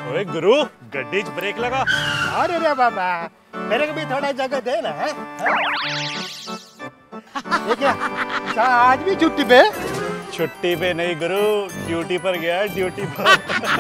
ओए गुरु, गड्डी च ब्रेक लगा। अरे रे बाबा, मेरे को भी थोड़ा जगह दे ना। ये क्या आज भी छुट्टी पे? छुट्टी पे नहीं गुरु, ड्यूटी पर गया, ड्यूटी पर।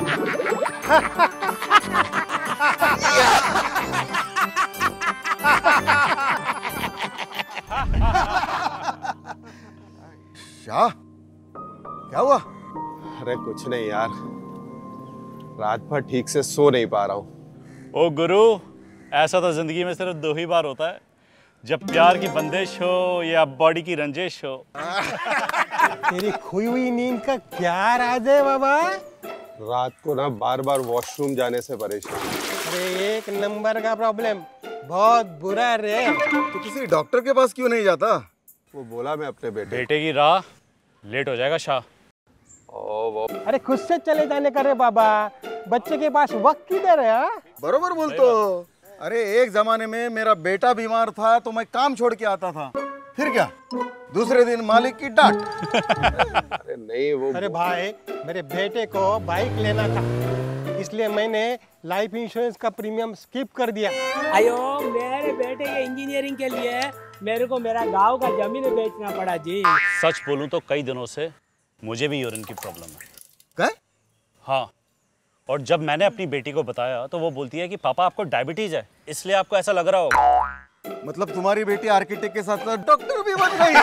शाह, क्या हुआ? अरे कुछ नहीं यार, रात भर ठीक से सो नहीं पा रहा हूँ। ओ गुरु, ऐसा तो जिंदगी में सिर्फ 2 ही बार होता है, जब प्यार की बंदिश हो या बॉडी की रंजिश हो। तेरी खोई हुई नींद का क्या राज है बाबा? रात को ना बार बार वॉशरूम जाने से परेशान। अरे एक नंबर का प्रॉब्लम, बहुत बुरा रे। तो किसी डॉक्टर के पास क्यों नहीं जाता? वो बोला मैं अपने बेटे की राह लेट हो जाएगा शाह। अरे खुद से चले जाने का रे बाबा, बच्चे के पास वक्त किधर है? बरोबर बोलते हो। अरे एक जमाने में मेरा बेटा बीमार था तो मैं काम छोड़ के आता था, फिर क्या दूसरे दिन मालिक की डांट। अरे नहीं वो अरे भाई, मेरे बेटे को बाइक लेना था, इसलिए मैंने लाइफ इंश्योरेंस का प्रीमियम स्किप कर दिया। अयो, मेरे बेटे के इंजीनियरिंग के लिए मेरे को मेरा गांव का जमीन बेचना पड़ा जी। सच बोलूं तो कई दिनों से मुझे भी यूरिन की प्रॉब्लम है। क्या? हाँ, और जब मैंने अपनी बेटी को बताया तो वो बोलती है कि पापा आपको डायबिटीज है, इसलिए आपको ऐसा लग रहा होगा। मतलब तुम्हारी बेटी आर्किटेक्ट के साथ साथ डॉक्टर भी बन गई।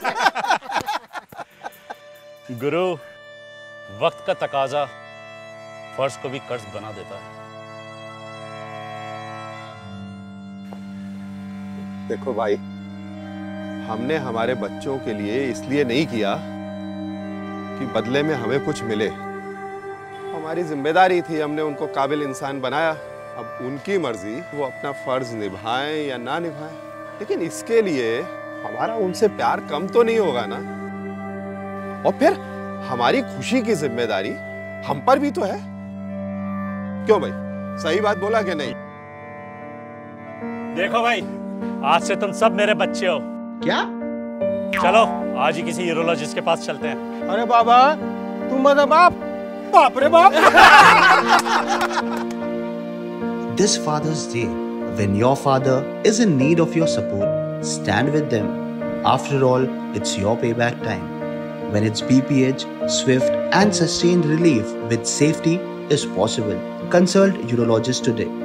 गुरु, वक्त का तकाजा फर्ज को भी कर्ज बना देता है। देखो भाई, हमने हमारे बच्चों के लिए इसलिए नहीं किया कि बदले में हमें कुछ मिले। हमारी जिम्मेदारी थी, हमने उनको काबिल इंसान बनाया। अब उनकी मर्जी, वो अपना फर्ज निभाएं या ना निभाएं, लेकिन इसके लिए हमारा उनसे प्यार कम तो नहीं होगा ना। और फिर हमारी खुशी की जिम्मेदारी हम पर भी तो है। क्यों भाई, सही बात बोला कि नहीं? देखो भाई, आज से तुम सब मेरे बच्चे हो। क्या? चलो आज ही किसी यूरोलॉजिस्ट के पास चलते हैं। अरे बाबा, तुम मतलब बाप रे बाप। This Father's Day, when your father is in need of your support, stand with them. After all, it's your payback time. When it's BPH, swift and sustained relief with safety is possible. Consult urologist today.